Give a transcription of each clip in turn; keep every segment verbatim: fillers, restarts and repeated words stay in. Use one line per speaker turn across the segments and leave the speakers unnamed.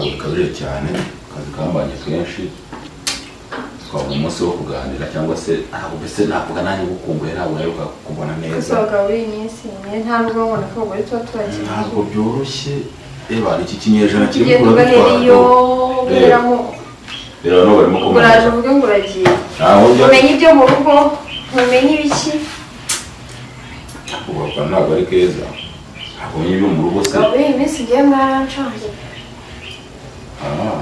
ntabwo bikabije cyane akazi kambanye kenshi twabona umunsi wo kuganira cyangwa se ntabwo mbese navuga nanjye gukumbuye ntabwo naheruka kubona neza
usanga buri minsi nta nubwo mbona ko ubwo tuba turagiye
ntabwo byoroshye reba iki kinyejana kiri
mu Rwanda iyo beramo
rero no barimo kumenya
uraje uvuge ngo uragiye umenye ibyo mu rugo umenye ibiki
ubwo ntabwo ari keza ntabwo umenye ibyo mu rugo se
buri minsi ngiye mwarancanze
ah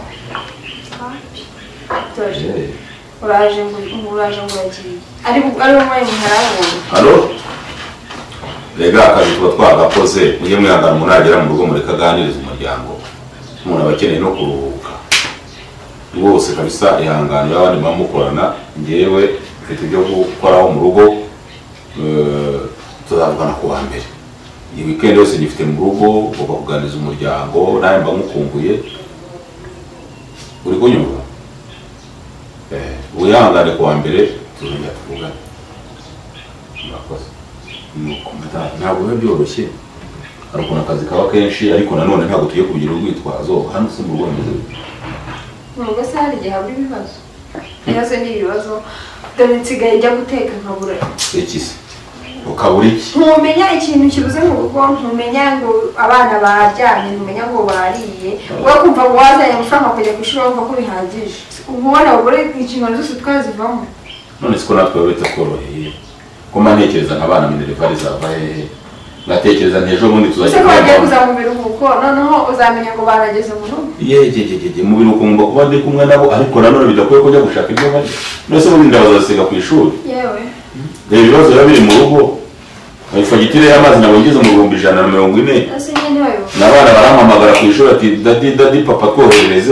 toje uraje ngo uraje ngo uragiye ari ari umwe muharabona
halo rega akazi tuba twagakoze mujye mwihangana munagera mu rugo muri kaganiriza umuryango umuntu abakeneye no kuruhuka rwose kabisa ihangana y'abandi bamukorana ngewe mfite ibyo gukoraho mu rugo tuzavugana ku wa mbere iyi weekend yose ngifite mu rugo ugomba kuganiriza umuryango nawe mba mukumbuye uri kunyumva eh uyangane ku wa mbere tuzongera tuvugana murakoze ntabwo biba byoroshye hari ukuntu akazi kaba kenshi ariko nanone ntabwo tugiye kugira urwitwazo hano se mu rugo rumeze
nubwo se hari igihe habura ibibazo ibibazo ni ibibazo dore nsigaye njya guteka nkabura
iki se ukabura iki
ntumenya ikintu kibuze mu rugo ntumenya ngo abana baryamye ntumenya ngo bariye wowe kumva ngo wazanye amafaranga kujya ku ishuri wumva ko bihagije ubona abagore inshingano zose twazivamo
none siko natwe bitakoroheye kuma ntekereza nk'abana minervari zava hehe ngatekereza ntejo bundi tuzajya
kubagiye kuza mu biruhuko noneho uzamenya ngo barageze mu rugo
yejejeje mu biruhuko ngomba kuba ndi kumwe nabo ariko nanone bidakwiye kujya gushaka ibyo bari nose bundi ndabazasiga ku ishuri
yewe
rero ibibazo biba biri mu rugo fagitire y'amazi nabo ngeze mu bihumbi ijana na mirongo ine n'abana barampamagara ku ishuri ati dadi dadi papa twoherereze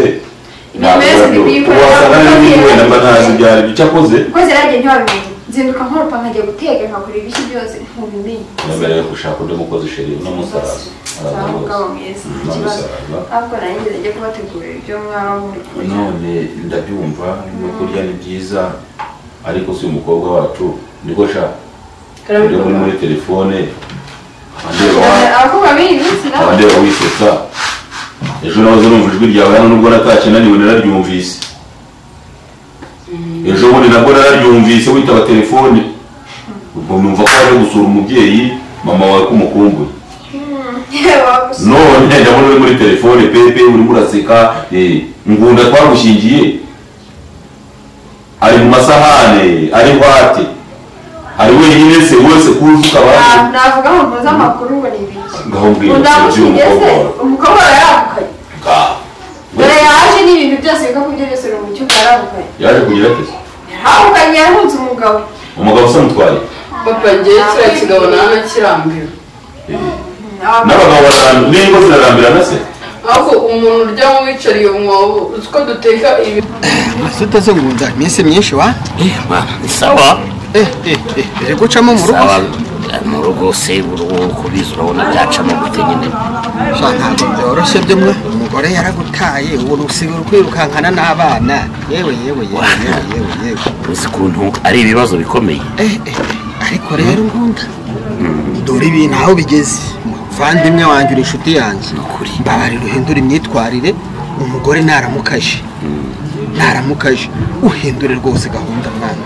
cyakoze
koze rage ntiwabimenye nzinduka nkoropa nkajya guteka nkakora ibiki byose ntubimenye
nemereye gushaka undi mukozi sheri uno musaraza
ariko nanjye njye kubategurira ibyo mwaba muri kurya
none ndabyumva no kurya ni byiza ariko si umukobwa wacu niko sha uri muri muri telefone
abakobwa b'iyi minsi nabo
abandeba wisetsa ejo nahoze numva ijwi ryawe hano nubwo natashye naniwe nararyumvise ejo bundi nabwo nararyumvise witaba telefone ubwo numva ko ari gusura umubyeyi mama wawe kumukumbuye none ndabona uri muri telefone pepe urimo uraseka ngunda twagushingiye ari mu masahane ari hwate ari wenyine se wese kuzuka abantu
navuga ngo mpuza amakuru ngo ni ibiki
ngaho mbwira
umukobwa umukobwa yaramukanye dore yaje n'ibintu byose bikako byo byose mu cyumba yaramukanye
yaje kugira ati
yaramukanye yarunze umugabo
umugabo se mutwaye
papa ngiye kiriya kigabo nana kirambiwe
n'abagabo bararambira n'ingo zirarambirana se
ariko umuntu urya wicariye umwobo uzi ko duteka ibi
masuteze ngunza iminsi myinshi wa
eh bana ni sawa
eh eh eh ere gucamo mu rugo
mu rugo se urugo kubiza urabona byacamo gute nyine
sha ntabwo byoroshye byo mwe umugore yaragutaye ubu usigura kwirukankana n'abana yewe yewe yewe yewe yewe
uzi kuntu ari ibibazo bikomeye
eh eh ariko rero ngunda dore ibintu aho bigeze vandimwe wanjye uri inshuti yanjye mbabarira uhindura imyitwarire umugore naramukaje naramukaje uhindure rwose gahunda mwana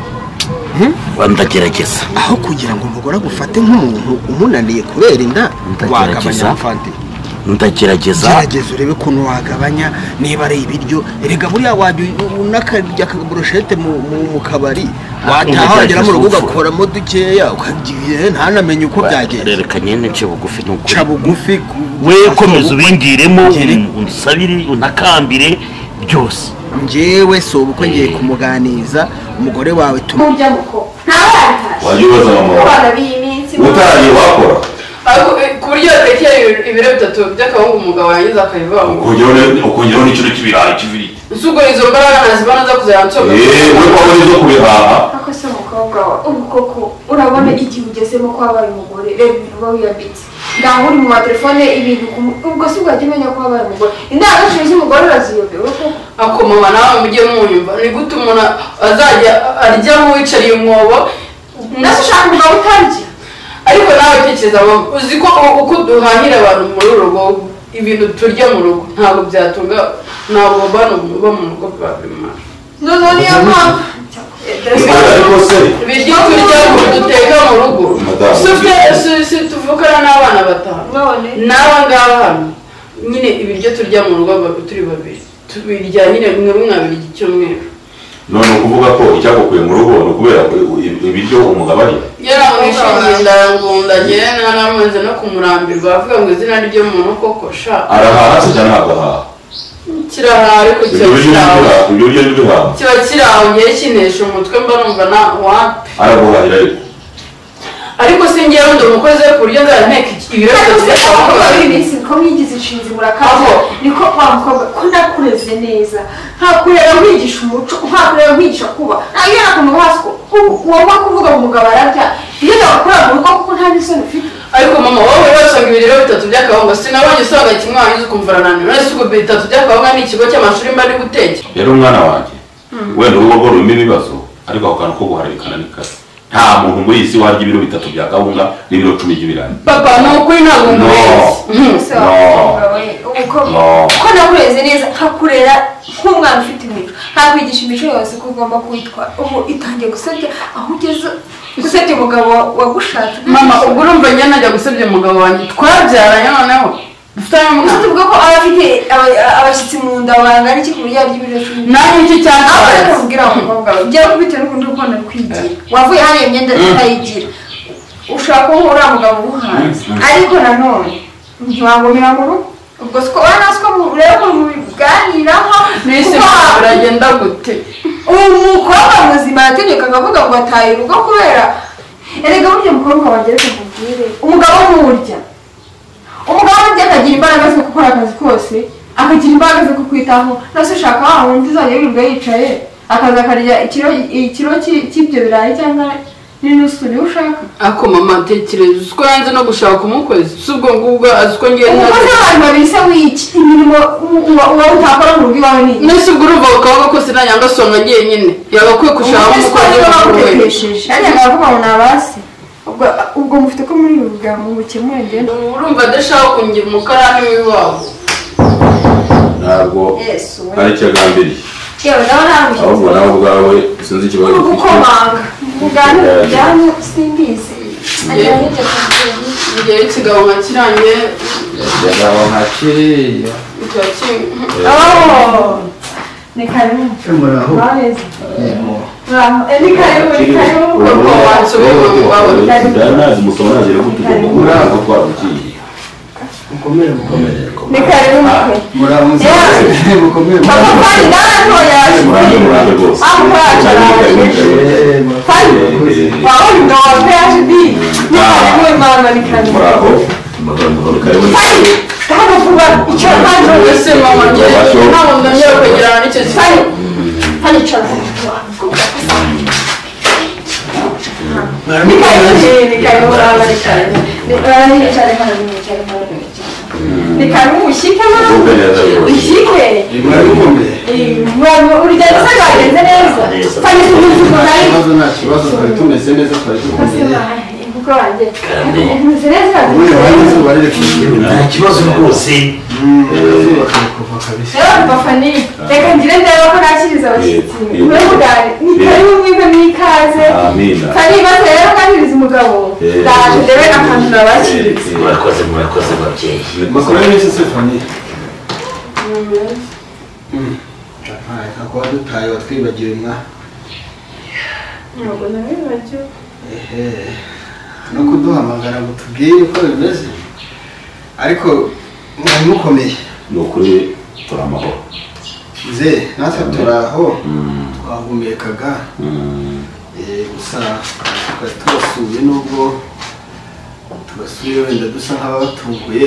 wandagerageza
aho kugira ngo umugore agufate nk'umuntu umunaniye kubera inda wagabanya mfante
ndagerageza
gerageza urebe ukuntu wagabanya niba ari ibiryo erega buriya wajya unakarya akaburushete mu kabari wataha wagera mu rugo ugakoramo dukeya ukagiye ntanamenye uko byagenze
reka nyine nce bugufi n'ukuri
ca bugufi
we komeza ubingiremo unsabire unakambire byose
njyewe so uko ngiye kumuganiza umugore wawe
tumujya muko ntabarakaje
wajya ubaza mama
abana b'iminsi
utari wakora
ku buryo yatekeye ibiro bitatu by'akabungu umugabo yangiza akabivaho
ukongeraho n'ikintu cy'ibirayi cy'ibiriti
usugo izo mbaraga nazibona zo kuzaransoga
eh we kwa uri zo kubihaha
ako se umukobwa wa ubu koko urabona igihe ugezemo ko abaye umugore reba ibintu uba wiyambitse ngaho uri mu matelefone ibintu ubwo se ugahita umenya ko abaye umugore indangagaciro z'umugore uraziyobewe koko
ako mama nawe mujye munyumva ni gute umuntu azajya arya nk'uwicariye umwobo
ndetse ushaka umugabo utarya
ariko nawe tekereza uzi ko uko duhahira abantu muri uru rugo ibintu turya mu rugo ntabwo byatunga ntabwo bano bo mu rugo babimara
noneho niyo mpamvu
ariko se
ibiryo turya duteka mu rugo si tuvukana n'abana batanu n'aba ngaba hano nyine ibiryo turya mu rugo turi babiri tubirya nyine bimwe bimwe abiri icyumweru
none ukuvuga ko icyagukuye mu rugo ni ukubera ibiryo umugabo arya
yaramwishingiye ndangunda njyewe naramaze no kumurambirwa avuga ngo izina ryo muntu koko sha
arahaha se cyangwa ntabwo ahaha
kirahaha ariko kiba kiraho
ibyo biryo ntibihaha
kiba kiraho ngewe kinesha umutwe mba numva na wapi
araguhahira ariko
ariko si ngewe ndi umukozi ku buryo nzanteka ibiro bitatu
by'akaboko iminsi ko mwigize inshinzi murakaho niko kwa mukobwa ko ndakureze neza ntakureba nkwigisha umuco ntakureba nkwigisha kuba ntabwo nakuntu hasi ko waba kuvuga ngo umugabo ararya iyo ndabakora mu rugo kuko nta n'isoni ufite
ariko mama wowe wasanga ibiriro bitatu by'akabunga sinabonye usanga kimwe wangiza ukumva arananiwe none si ubwo bitatu by'akabunga ni ikigo cy'amashuri mba ndi guteka
rero umwana wanjye wenda urugo rwo rurimo ibibazo ariko ako kantu ko guharikana ni kazi nta muntu muri iyi si warya ibiro bitatu bya kawunga n'ibiro cumi by'ibirayi
papa ni ukuri ntabwo
umurezi ko nakureze neza nkakurera nk'umwana ufite imico nkakwigisha imico yose ko ugomba kwitwara ubu itangiye gusebya aho ugeze gusebya umugabo wagushatse
mama ubwo urumva njye najya gusebya umugabo wanjye twabyaranye noneho dufitanye umwana
tuvuga ko aba afite abashyitsi mu nda bangana iki ku buryo yarya ibiro cumi
nanjye iki cyatwaye
aho kubwira umukobwa wawe ujya kubitewe n'ukundi ukunda kwigira wavuye hariya imyenda utayigira ushaka ko uriya mugabo ubuhanzi ariko nanone ntiwagomera mu rugo ubwo siko urabona siko rero mubiganiraho
nise uragenda gute
umukobwa muzima arategeka akavuga ngo ataye urugo kubera erega burya umukobwa wanjye reka nkubwire umugabo n'urya umugabo urya akagira imbaraga zo gukora akazi kose akagira imbaraga zo kukwitaho nase ushaka wa wundi uzajya wirirwa yicaye akaza akarya ikiro cy'ibyo birayi cyangwa n'inusu niwe ushaka
ako mama tekereza uko yanze no gushaka umukozi si ubwo ngubwo azi ko ngiye
umukozi abantu babiri se w'iki imirimo uba utakora mu rugo iwawe ni
nese ubwo urumva ukabona kose nanyanga songa agiye nyine yagakwiye gushaka umukozi
w'umukoresheje hariya baravuga ngo ni abasi ubwo mufite ko muri ubu bwa mu bukemure ngenda
urumva adashaka kungira umukarani w'iwabo
ntabwo ari cyo agambiriye
yewe nawe ntabwo
ahubwo nawe ubwawe sinzi ikibazo
ufite gukomanga muganira bijyanye simbizi
igihe ikigabo nka kirangiye
ikigabo nka kiriya
ni karibu
muraho
baneze ni karibu ni karibu
kuko wansubiye mu mubabaro
nazi musoma nagera gutugomba kumuranga ko twarugiye
mukomere mukomere
ni karibu mukwe
muraho mukomere
papa kandi natoya
murambe murambe rwose
aho kwacaraje kandi waho ndo wapeaje bi ni karibu mama ni karibu
muraho mugomba karibu
hano kuba icyo mpamvu
ese mama njye ntabwo ndongera kwegerana n'icyo kintu
hano icara ni karibu ni karibu mama ni karibu ni karibu ni karibu ni karibu ni karibu ushyike mama ushyike urugendo se rwagenze neza kandi tubizi ko nari
ikibazo nta kibazo twari tumeze neza twari dukomeye
kuko wanjye tumeze neza
ubundi wari izuba riri kugira
nta kibazo rwose
izuba kari kuva kabisa
rero bafani reka ngire ndeba ko nakiriza abashyitsi mwe mugari ni karibu mwive mwikaze kandi baze rero kaniriza umugabo ndaje ndebe n'akantu nabakiriza
murakoze murakoze babyeyi
makuru y'isi se fani ntabwo dutaye watwibagiwe mwa
ntabwo nabibagiwe
ehe no kuduhamagara ngo tubwire uko bimeze ariko mwari mukomeye
ni ukuri turi amahoro
ze natwe turaho twahumekaga gusa twari tubasuye nubwo tubasuye wenda dusa nk'ababatunguye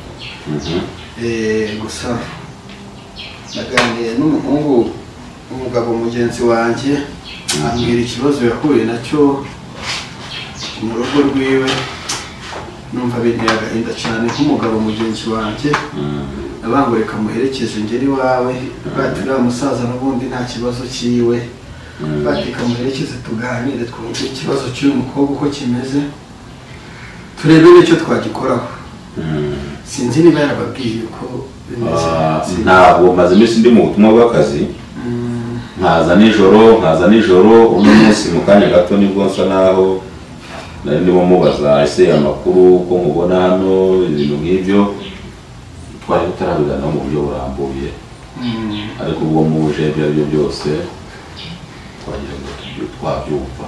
gusa naganiriye n'umuhungu umugabo mugenzi wanjye ambwira ikibazo yahuye nacyo mu rugo rwiwe numva binteye agahinda cyane nk'umugabo mugenzi wanjye abango reka muherekeze ngeri wawe bati uriya musaza n'ubundi nta kibazo cyiwe bati kamuherekeze tuganire twumve ikibazo cy'uyu mukobwa uko kimeze turebe n'icyo twagikoraho sinzi niba yarababwiye ko bimeze.
Ntabwo maze iminsi ndi mu butumwa bw'akazi, nkaza nijoro nkaza nijoro uno munsi mu kanya gato nibwo nsa naho nari ndimo mubaza ese amakuru ko mubona hano ibintu nk'ibyo twari tutarabigana mu buryo burambuye, ariko ubwo muje ibyo aribyo byose twagira ngo twabyumva.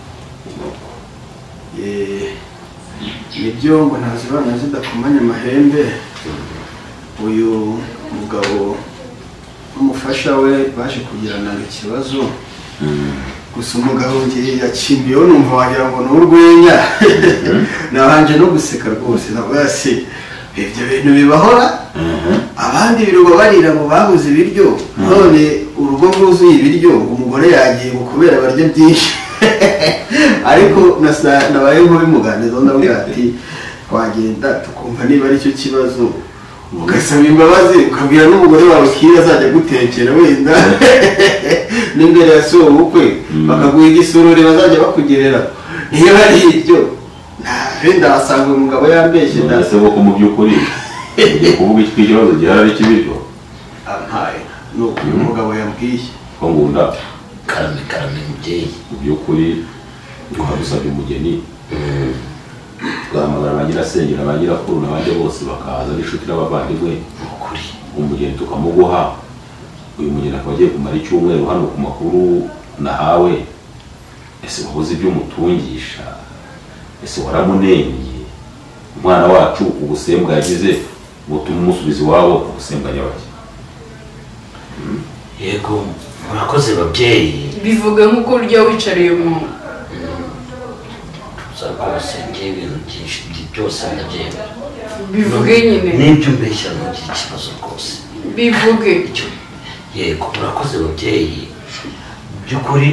Nibyo ngo ntazibana zidakomanya amahembe. Uyu mugabo n'umufasha we baje kugirana ikibazo, gusa umugabo ngiye yakimbiyeho numva wagira ngo ni urwenya. Nabanje no guseka rwose, navuga se ibyo bintu bibahora, abandi birirwa barira ngo babuze ibiryo, none urugo rwuzuye ibiryo umugore yagiye ngo kubera barya byinshi. Ariko nabaye nk'ubimuganiza ndavuga ati twagenda tukumva niba ari cyo kibazo, ugasaba imbabazi ukabwira n'umugore wawe kira azajya gutekera wenda n'imbere ya so ubukwe bakaguha igisurure bazajya bakugerera. Niba ari ibyo wenda wasanga uyu mugabo yambeshye.
Ndasaba ko mu by'ukuri ugiye kuvuga iki kibazo gihari ari kibiryo.
Ampaye nuko uyu mugabo yambwiye
ko ngunda
karame karame mubyeyi.
Mu by'ukuri twabisabye umugeni, twahamagara ba nyirasenge ba nyirakuru n'abandi bose bakaza n'inshuti n'abavandimwe,
Ukuri
umugeni tukamuguha. Uyu mugeni akaba agiye kumara icyumweru hano ku makuru nahawe. Ese wabuze ibyo umutungisha? Ese waramunenye? Umwana wacu ubusembwa yagize butuma umusubiza iwabo ubusembwa nyabaki.
yego murakoze babyeyi.
bivuga nk'uko urya wicariye mu
rwose ngewe ibintu byinshi byose ndabyemera.
bivuge nyine
n'ibyo mbeshya ntugire ikibazo rwose.
bivuge.
Yego murakoze babyeyi. By'ukuri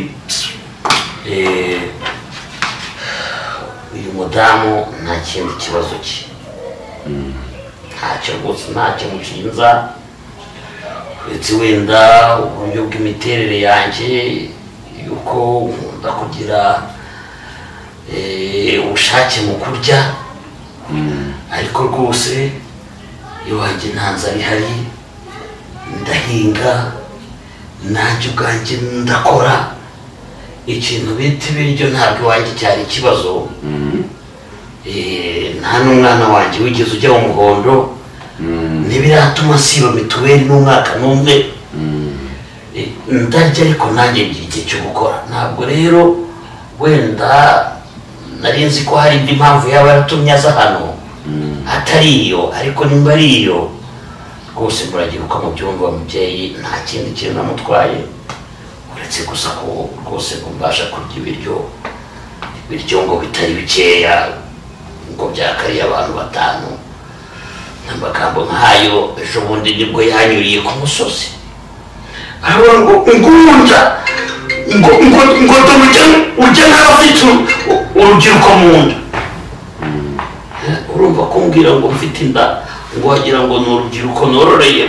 uyu mudamu nta kindi kibazo cye, ntacyo rwose ntacyo mushinza, uretse wenda uburyo bw'imiterere yanjye yuko nkunda kugira ubushake mu kurya, ariko rwose iwanjye nta nzara ihari, ndahinga nanjye ubwanjye ndakora, ikintu bita ibiryo ntabwo iwanjye cyari ikibazo. nta n'umwana wanjye wigeze ujya mu muhondo, ntibiratuma siba mituweli n'umwaka n'umwe. ndarya ariko nanjye ngira igihe cyo gukora. Ntabwo rero wenda nari nzi ko hari indi mpamvu yaba yaratumye aza hano atari iyo, ariko nimba ari iyo rwose muragira uko mubyumva mubyeyi, nta kindi kintu namutwaye uretse gusa ko rwose mbasha kurya ibiryo ibiryo ngo bitari bikeya ngo byakariye abantu batanu. n'amagambo nk'ayo ejo bundi nibwo yanyuriye ku musozi aravuga ngo ngunda ngo ngo ngo ujya ujya nk'abafite urubyiruko mu nda. Urumva kumbwira ngo mfite inda ngo wagira ngo ni urubyiruko nororeye.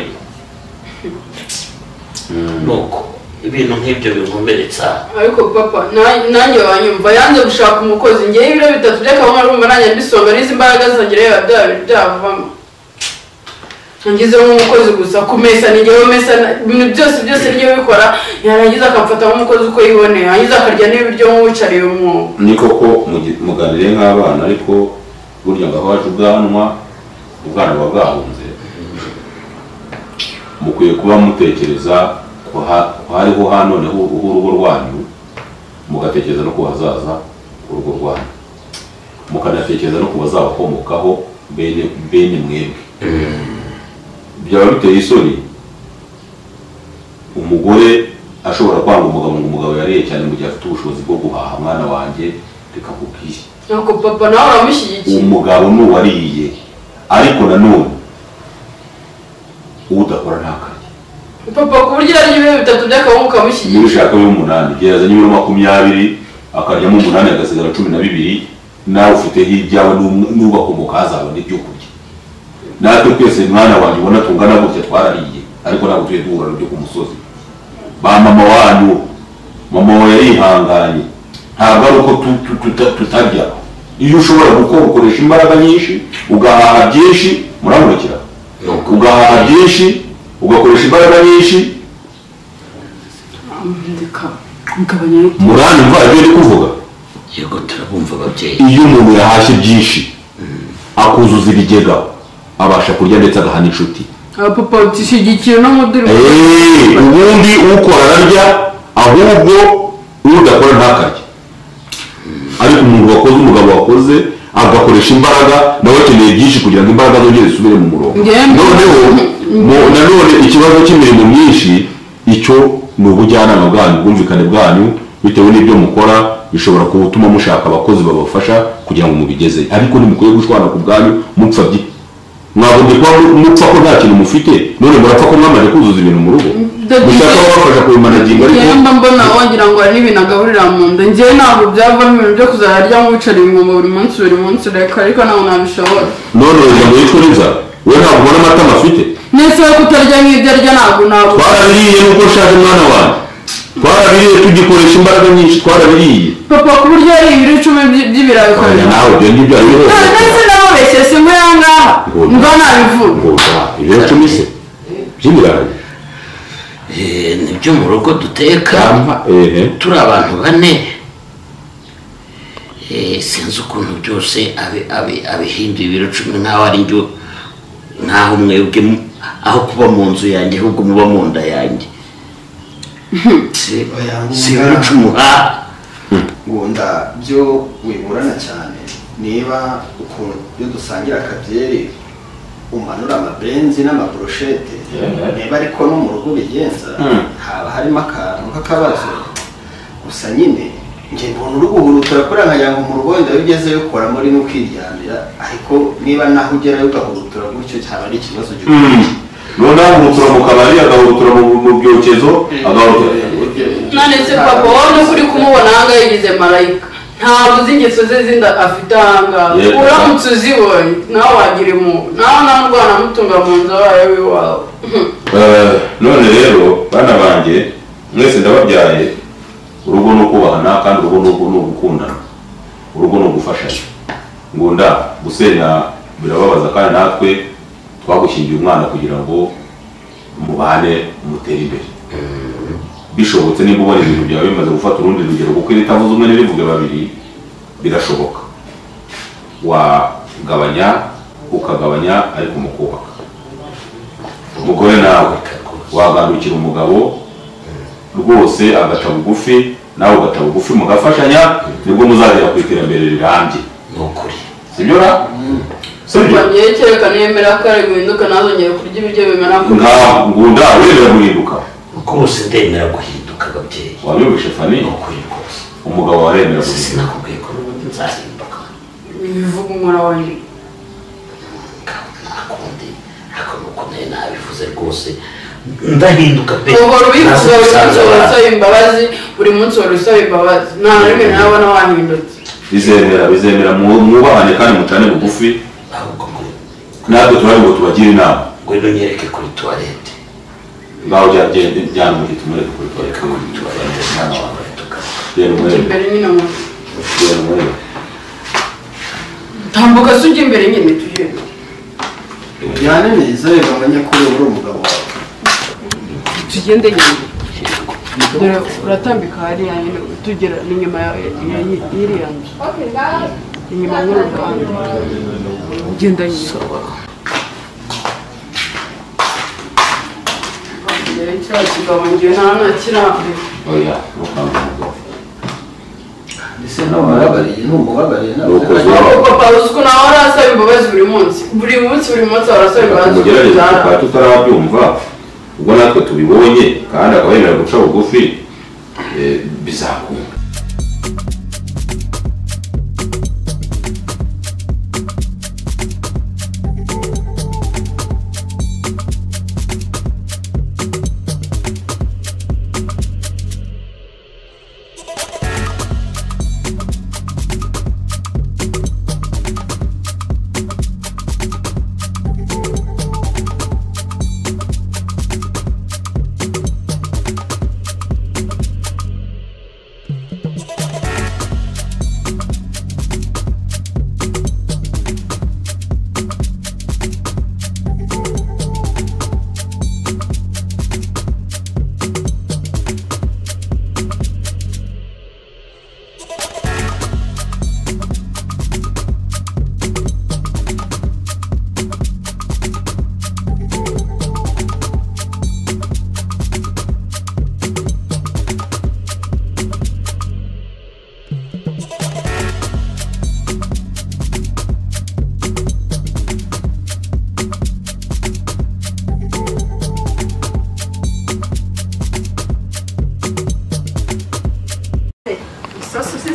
Nuko ibintu nk'ibyo binkomeretsa.
Ariko papa nanjye wanyumva yanze gushaka umukozi, ngewe ibiro bitatu by'akabona urumva nanjye mbisonga n'izi imbaraga zanjye reba byavamo. Ngize nk'umukozi gusa kumesa ni ngewe mesa ibintu byose byose ngewe bikora, yarangiza akamfata nk'umukozi uko yiboneye, yangiza akarya n'ibiryo nk'uwicariye mu.
Ni koko muganire nk'abana, ariko burya ngo aho ubwanwa ubwana buba bwahunze. Mukwiye kuba mutekereza ko hariho hanoneho urugo rwanyu, mugatekereza no ku hazaza urugo rwanyu, mukanatekereza no ku bazabakomokaho bene bene mwebwe. Byaba biteye isoni umugore ashobora kwanga umugabo ngo umugabo yariye cyane mu gihe afite ubushobozi bwo guhaha. Mwana wanjye reka kubwiye,
nuko papa nawe uramushyigikiye.
umugabo n'uwariye, ariko nanone udakora ntakarye.
Papa ku buryo ari ibiro bitatu by'akabona ukamushyigikiye.
Niba ushaka umunani gereza n'ibiro makumyabiri akaryamo umunani agasigara cumi na bibiri, nawe ufite hiryawe n'ubakomoka hazabona ibyo kurya. Natwe twese mwana wanjye ubona tungana gutya twarariye, ariko ntabwo tuye duhura n'ibyo ku musozi. Ba mama wanyu, mama wawe yarihanganye, ntabwo ari uko tutarya. Iyo ushobora gukora ukoresha imbaraga nyinshi ugahaha byinshi muramurikira ugahaha byinshi ugakoresha imbaraga nyinshi muranumva ibyo ndi kuvuga
yego turabumva ababyeyi
iyo umuntu yahashye byinshi akuzuza ibigega abasha kurya ndetse agaha n'inshuti
papa utishigikiye no mudiri
ubundi ukora ararya ahubwo udakora ntakarye ariko umuntu wakoze umugabo wakoze agakoresha imbaraga nawe akeneye byinshi kugira ngo imbaraga zongere zisubire mu murongo noneho nanone ikibazo cy'imirimo myinshi icyo ni ubujyanama bwanyu ubwumvikane bwanyu bitewe n'ibyo mukora bishobora gutuma mushaka abakozi babafasha kugira ngo mubigeze ariko ntimukwiye gushwana ku bwanyu mupfa byi mwagombye kuba mupfa ko nta kintu mufite none murapfa ko mwamaze kuzuza ibintu mu rugo mushaka babafasha kubimanaginga ariko
yemba mbona wagira ngo hari n'ibintu agaburira mu nda njyewe ntabwo byavamo ibintu byo kuzarya nk'uwicara inyuma buri munsi buri munsi reka ariko ntabwo nabishobora
none wenda ngo yitwe neza we ntabwo ubona amatama afite
nese we kutarya nk'ibyo arya ntabwo ntabwo
twarabiriye nuko ushaje mwana wanjye twarabiriye tugikoresha imbaraga nyinshi twarabiriye
papa ku buryo hari ibiro icumi by'ibirayi
ukabona nawe ibyo ngibyo ari biho
nese nababeshye si muri aha ngaha mba nabivuga
ibiro icumi se by'ibirayi
nibyo mu rugo duteka turi abantu bane sinzi ukuntu byose abihinduye ibiro cumi nk'aho ari njyo nk'aho mwebwe aho kuba mu nzu yanjye ahubwo muba mu nda yanjye si ibiro cumi uhaha
ngunda byo wiburana cyane niba ukuntu iyo dusangira akabyeri umanura amabenzi n'amabroshete niba ariko no mu rugo bigenza haba harimo akantu k'akabazo gusa nyine njye mbona urugo ubu turakorera nkagira ngo mu rugo wenda ugezeyo ukora muri n'ukiryamira ariko niba naho ugerayo ugahurutura gutyo cyaba ari ikibazo gikomeye
noneho ahurutura mu kabari agahurutura mu byokezo agahurutura
none se papa wowe nuko uri kumubona aha ngaha yigize marayika ntabwo uzi ingeso ze zindi afite aha ngaha uramutse uzibonye nawe wagira impuhwe nawe nta ndwara amutunga mu nzu abaye w'iwawe
none rero bana banjye mwese ndababyaye urugo ni ukubahana kandi urugo ni ugukundana urugo ni ugufashanya ngunda gusenya birababaza kandi natwe twagushyingiye umwana kugira ngo mubane mutere imbere bishobotse niba ubona ibintu byawe bimaze gufata urundi rugero kuko iyo itavuze umwe ntibivuge babiri birashoboka wagabanya ukagabanya ariko mu kubaka umugore nawe wagandukira umugabo rwose agata bugufi nawe ugata bugufi mugafashanya nibwo muzagera ku iterambere rirambye
ni ukuri
sibyo ra sibyo
ngiye cyerekana yemera ko ari guhinduka nazongera kurya ibiryo bimera ko
ngunda wemera guhinduka
rwose ndemera guhinduka ababyeyi
wabyumvishe Fani
ni ukuri rwose
umugabo waremera guhinduka
sinakubwiye ko nzahinduka
ibivuga umura wanjye
nakundi ariko nuko nayo nabivuze rwose ndahinduka pe
uhora ubivuga buri munsi wari usaba imbabazi buri munsi wari usaba imbabazi nta na rimwe nabona wahindutse
bizemera bizemera mwubahane kandi mucane bugufi natwe turari ngo tubagire inama
ngwino nyereke kuri tuwarete
ngaho jyana umuhita umureke kuri tuwarete
imbere nyine mu
jyana umureke
tambuka se ujya imbere nyine tugenda
ujyane neza reba abanyakuri uri umugabo wawe
tugende nyine dore uratambika hariya nyine tugera n'inyuma y'iriya nzu inyuma y'uru ruhande ugenda nyine cya kigabo ngewe nta nakirambiwe
oya ntukanga umugabo
ese n'umubabariye n'umubabariye
papa uzi ko nawe arasaba imbabazi buri munsi buri munsi buri munsi arasaba imbabazi
tumugerageze tukaba tutarabyumva ubwo natwe tubibonye kandi akaba yemera guca bugufi bizakunda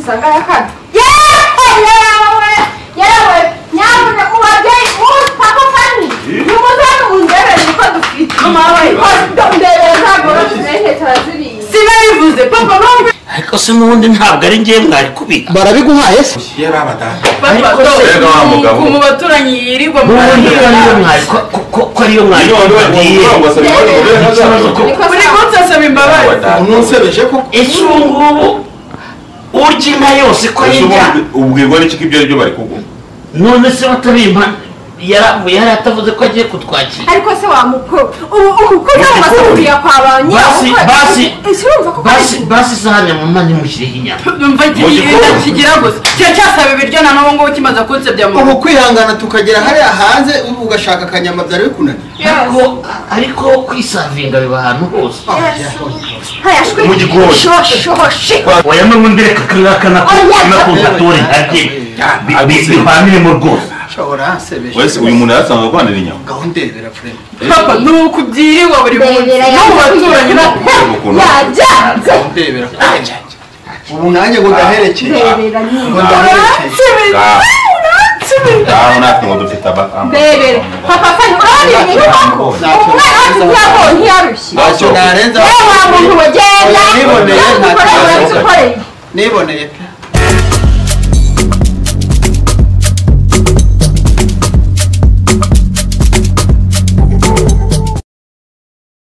usanga yakana yewe yewe nyabona mu babyeyi papa fani n'umuzana mundebere niko dufite ndebere ntabwo rozine taraziriye
sinabivuze papa ntabwo
ariko se n'ubundi ntabwo ari njye mwari kubika
barabiguhaye se
yari abadani
papa ku mu baturanyi yirirwa mu
n'ubundi ko ariyo mwari ko ariyo mwari bagiye
buri munsi asaba imbabazi
ununsebeje ko
ese ubu ngubu urya inka yose ko yirya
ubwirwa n'iki ko ibyo ari byo bari kuguma
none se batabimpa yaravuye yari atavuze ko agiye kutwakira
ariko se wamukuru ubu umukozi w'amasafuriya kwa ba
basi basi
nyirawo
basi basi sahane mu mani mushyireho inyama
numva kigira gusa cyo cyasaba ibiryo na n'ubu ngubu kimaze kunsebya mu
ubu kwihangana tukagera hariya hanze ugashaka akanyama byari bikunaniye
ariko ariko kwisavinga biba ahantu hose
mu gikoni
oya n'ubundi reka kangaka nakuzature ntarye bihaniremo rwose
shobora nsebeje
wese uyu muntu yasanga kwanira inyama
gahundebera frame
papa nuko ubyirirwa buri munsi no mu baturanyi
yajya
gahundebera ubu nanjye ngo ndaherekeye ngo ndaherekeye
aho natwe ngo dufite abakamba
bebere papa fani urabona ibintu koko umwana wacu ntiyabonye ntiyarushye
ntacyo narenza
yewe wa muntu wagenda
niboneye
ukoreye
niboneye pe